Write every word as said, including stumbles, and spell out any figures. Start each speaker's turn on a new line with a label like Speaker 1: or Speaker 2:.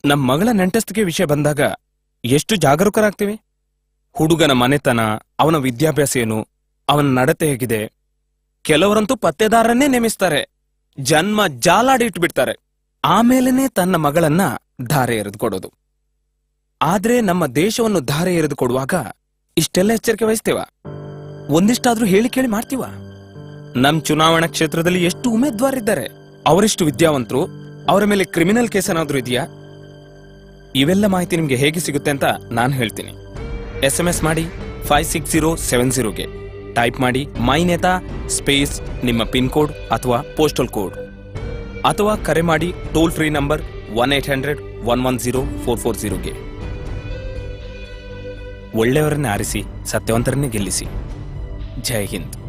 Speaker 1: ನಮ್ಮ ಮಗಳ ನೆಂಟಸ್ತಿಗೆ ವಿಷಯ ಬಂದಾಗ ಎಷ್ಟು ಜಾಗರೂಕರಾಗ್ತೀವಿ. ಹುಡುಗನ ಮನೆತನ, ಅವನ ವಿದ್ಯಾಭ್ಯಾಸ ಏನು, ಅವನ ನಡತೆ ಹೇಗಿದೆ. ಕೆಲವರಂತೂ ಪತ್ತೆದಾರನ್ನೇ ನೇಮಿಸ್ತಾರೆ, ಜನ್ಮ ಜಾಲಾಡಿ ಇಟ್ಬಿಡ್ತಾರೆ. ಆಮೇಲೆನೆ ತನ್ನ ಮಗಳನ್ನ ಧಾರೆ ಎರೆದು ಕೊಡೋದು. ಆದ್ರೆ ನಮ್ಮ ದೇಶವನ್ನು ಧಾರೆ ಎರೆದು ಕೊಡುವಾಗ ಇಷ್ಟೆಲ್ಲ ಎಚ್ಚರಿಕೆ ವಹಿಸ್ತೇವ? ಒಂದಿಷ್ಟಾದ್ರೂ ಹೇಳಿ ಕೇಳಿ ಮಾಡ್ತೀವ? ನಮ್ ಚುನಾವಣಾ ಕ್ಷೇತ್ರದಲ್ಲಿ ಎಷ್ಟು ಉಮೇದ್ವಾರಿದ್ದಾರೆ, ಅವರೆಷ್ಟು ವಿದ್ಯಾವಂತರು, ಅವರ ಮೇಲೆ ಕ್ರಿಮಿನಲ್ ಕೇಸ್ ಏನಾದ್ರೂ ಇದೆಯಾ? ಇವೆಲ್ಲ ಮಾಹಿತಿ ನಿಮ್ಗೆ ಹೇಗೆ ಸಿಗುತ್ತೆ ಅಂತ ನಾನು ಹೇಳ್ತೀನಿ. ಎಸ್ ಎಂ ಎಸ್ ಮಾಡಿ ಫೈವ್ ಸಿಕ್ಸ್ ಜೀರೋ ಸೆವೆನ್ ಜೀರೋಗೆ ಟೈಪ್ ಮಾಡಿ ಮೈ ನೇತಾ ಸ್ಪೇಸ್ ನಿಮ್ಮ ಪಿನ್ ಕೋಡ್ ಅಥವಾ ಪೋಸ್ಟಲ್ ಕೋಡ್, ಅಥವಾ ಕರೆ ಮಾಡಿ toll free number one eight hundred one one zero four four ಜೀರೋಗೆ. ಒಳ್ಳೆಯವರನ್ನೇ ಆರಿಸಿ, ಸತ್ಯವಂತರನ್ನೇ ಗೆಲ್ಲಿಸಿ. ಜೈ ಹಿಂದ್.